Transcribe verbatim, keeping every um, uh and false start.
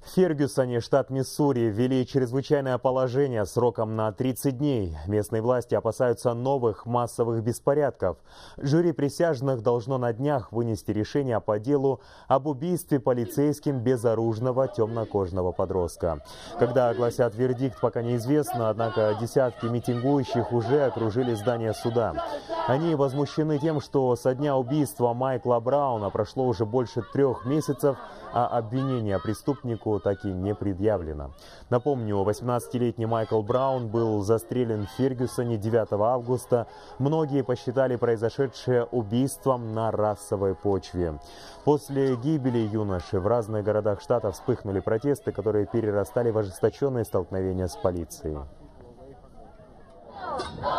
В Фергюсоне, штат Миссури, ввели чрезвычайное положение сроком на тридцать дней. Местные власти опасаются новых массовых беспорядков. Жюри присяжных должно на днях вынести решение по делу об убийстве полицейским безоружного темнокожего подростка. Когда огласят вердикт, пока неизвестно, однако десятки митингующих уже окружили здание суда. Они возмущены тем, что со дня убийства Майкла Брауна прошло уже больше трех месяцев, а обвинение преступнику так и не предъявлено. Напомню, восемнадцатилетний Майкл Браун был застрелен в Фергюсоне девятого августа. Многие посчитали произошедшее убийством на расовой почве. После гибели юноши в разных городах штата вспыхнули протесты, которые перерастали в ожесточенные столкновения с полицией.